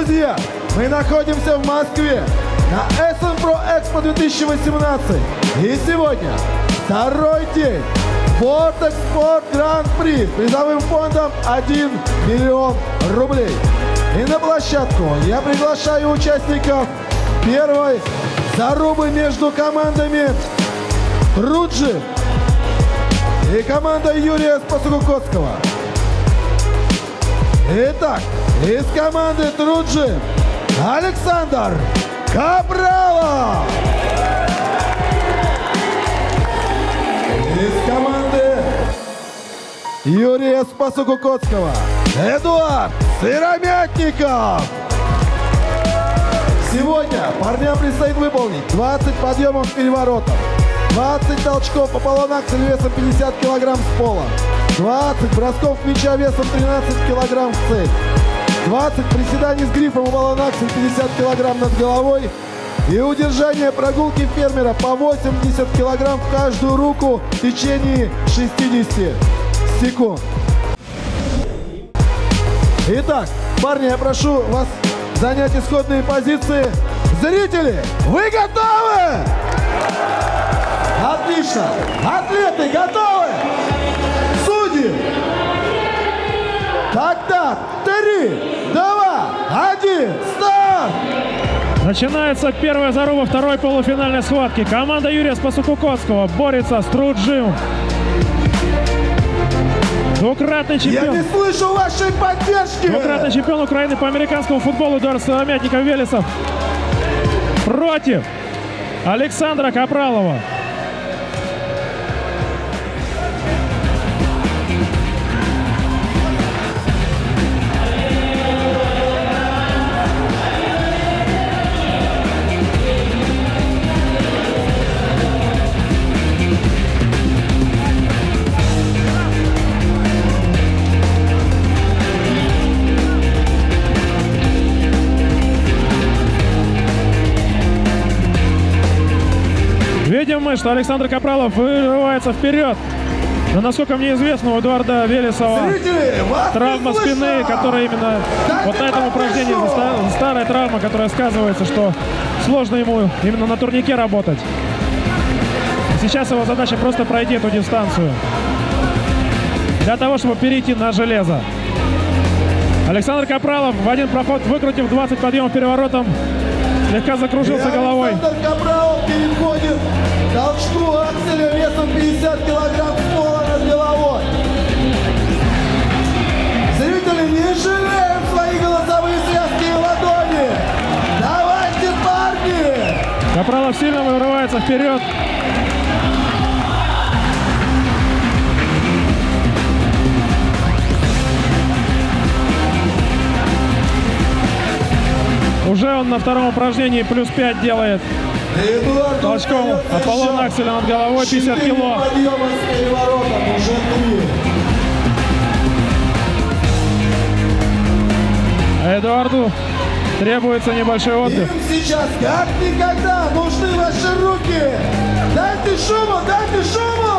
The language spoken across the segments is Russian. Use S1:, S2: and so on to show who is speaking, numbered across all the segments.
S1: Друзья, мы находимся в Москве на SM Pro Expo 2018. И сегодня второй день Vortex Sport Grand Prix с призовым фондом 1 миллион рублей. И на площадку я приглашаю участников первой зарубы между командами Труджим и командой Юрия Спасокукоцкого. Итак, из команды Труджим Александр Капралов. Из команды Юрия Спасокукоцкого Эдуард Сыромятников. Сегодня парням предстоит выполнить 20 подъемов переворотов, 20 толчков по полонакселю весом 50 кг с пола, 20 бросков мяча весом 13 кг в цель, 20 приседаний с грифом по полонакселю 50 кг над головой и удержание прогулки фермера по 80 кг в каждую руку в течение 60 секунд. Итак, парни, я прошу вас занять исходные позиции. Зрители, вы готовы? Отлично! Атлеты готовы? Судьи! Тогда 3, 2, 1, старт!
S2: Начинается первая заруба второй полуфинальной схватки. Команда Юрия Спасокукоцкого борется с Труджим. Двукратный чемпион.
S1: Я не слышу вашей поддержки!
S2: Двукратный чемпион Украины по американскому футболу Эдуард Сыромятников-Велесов против Александра Капралова. Видим мы, что Александр Капралов вырывается вперед. Но, насколько мне известно, у Эдуарда Велесова травма спины, которая именно вот на этом упражнении, старая травма, которая сказывается, что сложно ему именно на турнике работать. Сейчас его задача просто пройти эту дистанцию для того, чтобы перейти на железо. Александр Капралов в один проход, выкрутив 20 подъемов переворотом, слегка закружился головой.
S1: Александр Капралов переходит к толчку акселя весом 50 кг с пола над головой. Зрители, не жалеем свои голосовые связки и ладони. Давайте, парни!
S2: Капралов сильно вырывается вперед. Уже он на втором упражнении плюс 5 делает. Толчком Аполлон акселя над головой 50 кило. Эдуарду требуется небольшой отдых.
S1: Им сейчас как никогда нужны ваши руки. Дайте шуму, дайте шуму!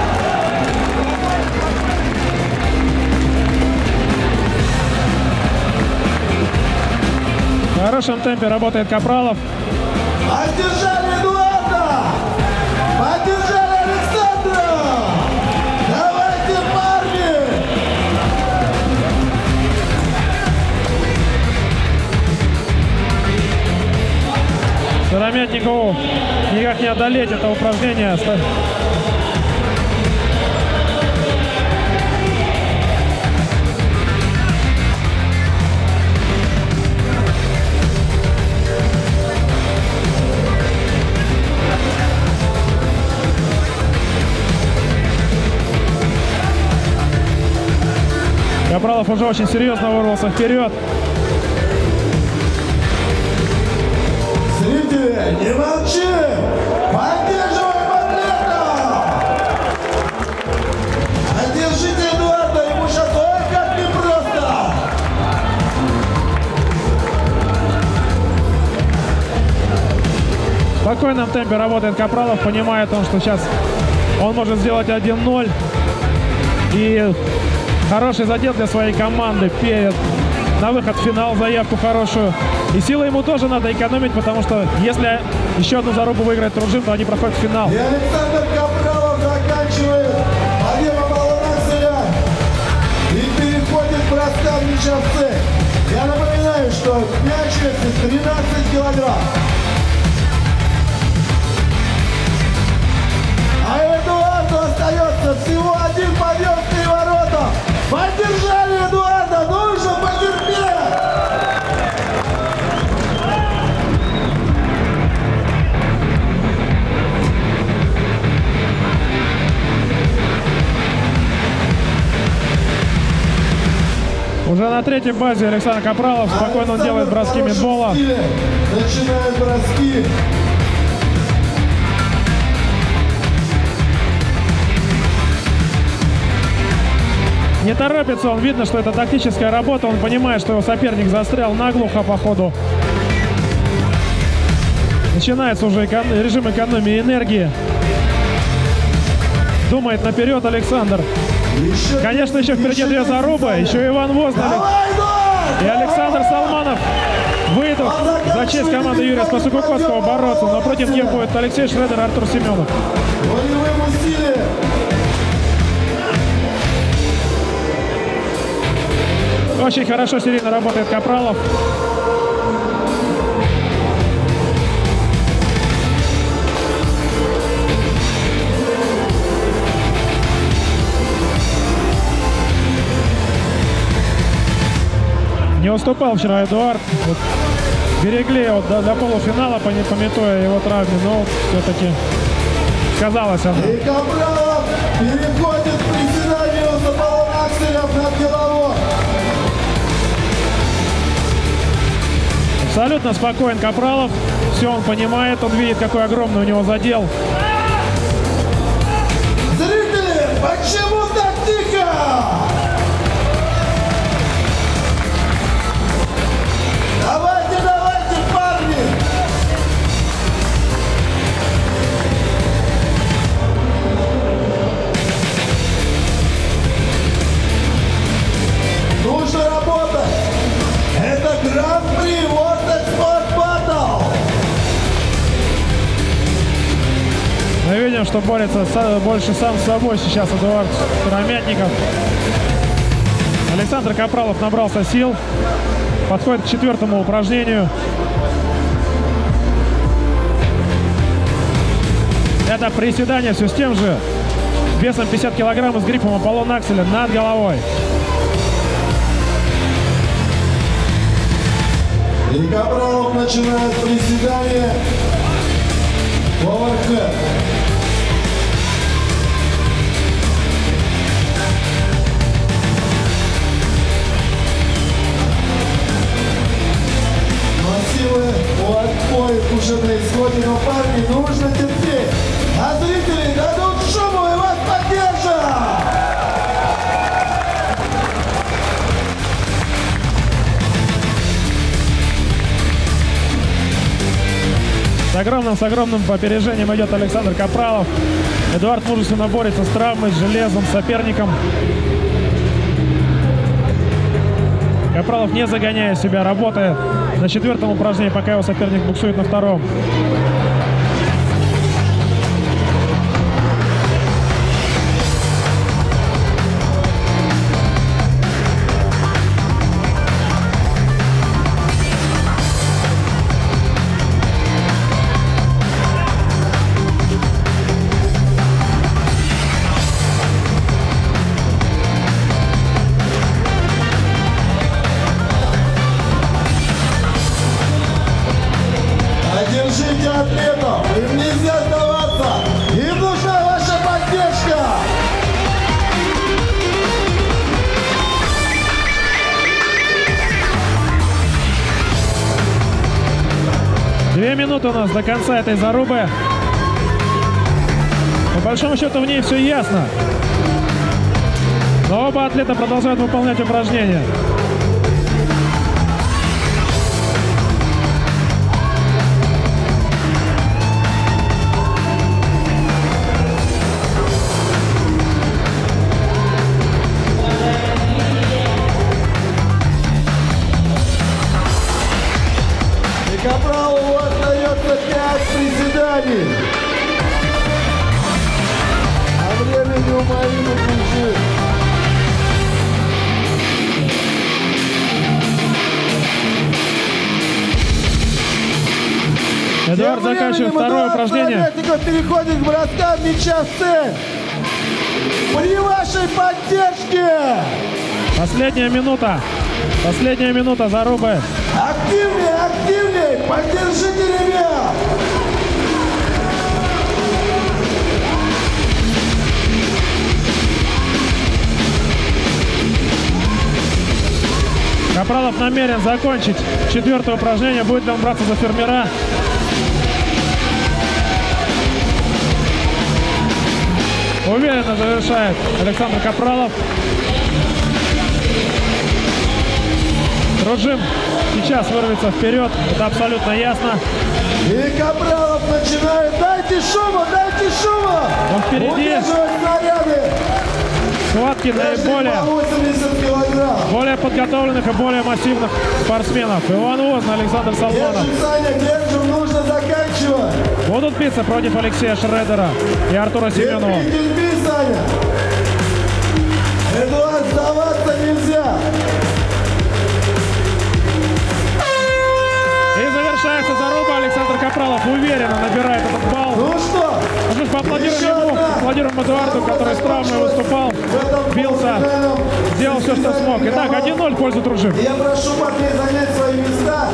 S2: В хорошем темпе работает Капралов.
S1: Поддержали Эдуарда! Поддержали Александра! Давайте, парни!
S2: Сыромятникову никак не одолеть это упражнение. Капралов уже очень серьезно вырвался вперед.
S1: Зрители, не молчи! Поддерживаем атлета! Одержите Эдуарда, ему сейчас ой как непросто!
S2: В спокойном темпе работает Капралов, понимая о том, что сейчас он может сделать 1-0. И хороший задел для своей команды перед на выход в финал заявку хорошую. И силы ему тоже надо экономить, потому что если еще одну зарубу выиграет Труджин, то они проходят в финал.
S1: И Александр Капралов заканчивает подъем Аполлонакселя и переходит к броскам мяча в цель. Я напоминаю, что мяч весит 13 килограмм. А Эдуарду остается всего один подъем в 3 ворота. Поддержали Эдуарда, нужно потерпеть!
S2: Уже на третьей базе Александр Капралов. Спокойно он делает броски мидбола.
S1: Начинает броски.
S2: Не торопится он, видно, что это тактическая работа. Он понимает, что его соперник застрял наглухо по ходу. Начинается уже режим экономии энергии. Думает наперед Александр. Конечно, еще впереди 2 зарубы. Еще Иван Вознalik и Александр Салманов выйдут за честь команды Юрия Спасокуковского бороться. Но против них будет Алексей Шредер и Артур Семенов. Очень хорошо серийно работает Капралов. Не уступал вчера Эдуард. Вот, берегли его до полуфинала, пометуя его травме, но все-таки сказалось оно.
S1: И Капралов переходит к приседанию за Аполлонакселем над головой.
S2: Абсолютно спокоен Капралов. Все он понимает, он видит, какой огромный у него задел.
S1: Зрители, почему так тихо? Давайте, давайте, парни! Нужно работать! Это Гран-при Vortex Sport Battle!
S2: Мы видим, что борется больше сам с собой сейчас Эдуард Сыромятников. Александр Капралов набрался сил. Подходит к 4-му упражнению. Это приседание все с тем же весом 50 килограмм и с грифом Аполлонакселя над головой.
S1: И Капралов начинает приседание. Оверхед. Силы у отбоя уже на исходе, но парни нужно терпеть. А зрители дадут шуму и вас поддержат!
S2: С огромным опережением идет Александр Капралов. Эдуард мужественно борется с травмой, с железом, с соперником. Капралов, не загоняя себя, работает на 4-м упражнении, пока его соперник буксует на 2-м.
S1: Держите атлетов, им нельзя сдаваться, им нужна ваша поддержка!
S2: Две минуты у нас до конца этой зарубы. По большому счету в ней все ясно. Но оба атлета продолжают выполнять упражнения. Эдуард заканчивает второе упражнение.
S1: Переходит к броскам мяча в цель. При вашей поддержке.
S2: Последняя минута. Последняя минута зарубы.
S1: Активнее, активнее. Поддержите ребят.
S2: Капралов намерен закончить четвертое упражнение. Будет ли он браться за фермера? Уверенно завершает Александр Капралов. Труджим сейчас вырвется вперед. Это абсолютно ясно.
S1: И Капралов начинает. Дайте шума, дайте шума.
S2: Но впереди схватки более подготовленных и более массивных спортсменов. Иван Возный, Александр Салманов.
S1: Держим, Саня, держим, нужно заканчивать.
S2: Будут биться против Алексея Шредера и Артура Семенова.
S1: Терпи, Саня. Эдуард, сдаваться нельзя.
S2: И завершается заруба. Александр Капралов уверенно набирает этот балл.
S1: Ну что?
S2: Поаплодируем ему, аплодируем Эдуарду, который с травмой выступал, бился, сделал все, что смог. Итак, 1-0 в пользу Труджим.
S1: Я прошу парней занять свои места.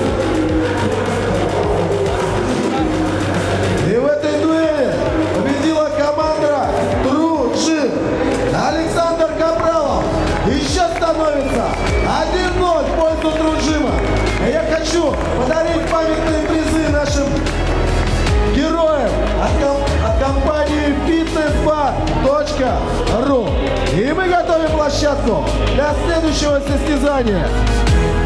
S1: И в этой дуэли победила команда Труджим. Александр Капралов еще становится 1-0 в пользу Труджима. И я хочу подарить памятные призы нашим героям от компании fitnessbar.ru. И мы готовим площадку для следующего состязания.